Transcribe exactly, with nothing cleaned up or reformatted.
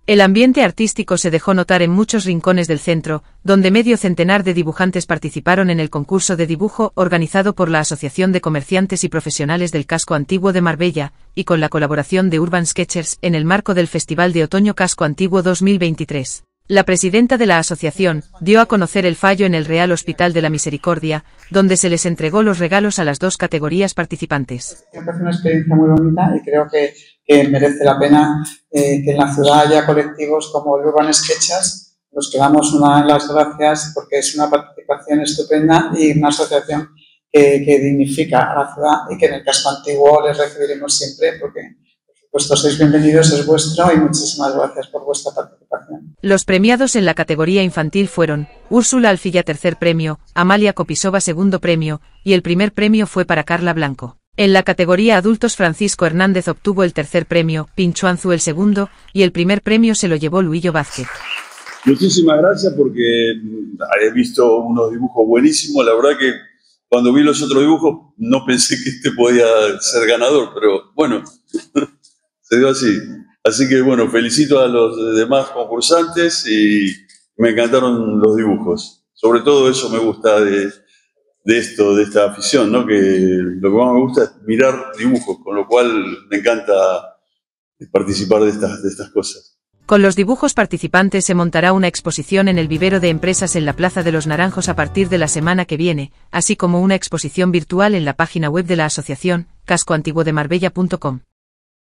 El ambiente artístico se dejó notar en muchos rincones del centro, donde medio centenar de dibujantes participaron en el concurso de dibujo organizado por la Asociación de Comerciantes y Profesionales del Casco Antiguo de Marbella, y con la colaboración de Urban Sketchers en el marco del Festival de Otoño Casco Antiguo dos mil veintitrés. La presidenta de la asociación dio a conocer el fallo en el Real Hospital de la Misericordia, donde se les entregó los regalos a las dos categorías participantes. Me parece una experiencia muy bonita y creo que, que merece la pena eh, que en la ciudad haya colectivos como el Urban Sketchers, los que damos una de las gracias porque es una participación estupenda y una asociación que, que dignifica a la ciudad y que en el casco antiguo les recibiremos siempre porque... Vuestros sois bienvenidos, es vuestro y muchísimas gracias por vuestra participación. Los premiados en la categoría infantil fueron Úrsula Alfilla tercer premio, Amalia Kopisova segundo premio, y el primer premio fue para Carla Blanco. En la categoría adultos Francisco Hernández obtuvo el tercer premio, Pinchuanzu el segundo, y el primer premio se lo llevó Luillo Vázquez. Muchísimas gracias porque he visto unos dibujos buenísimos, la verdad que cuando vi los otros dibujos no pensé que este podía ser ganador, pero bueno... Se dio así. Así que, bueno, felicito a los demás concursantes y me encantaron los dibujos. Sobre todo eso me gusta de, de esto, de esta afición, ¿no? Que lo que más me gusta es mirar dibujos, con lo cual me encanta participar de estas, de estas cosas. Con los dibujos participantes se montará una exposición en el vivero de empresas en la Plaza de los Naranjos a partir de la semana que viene, así como una exposición virtual en la página web de la asociación, casco antiguo de marbella punto com.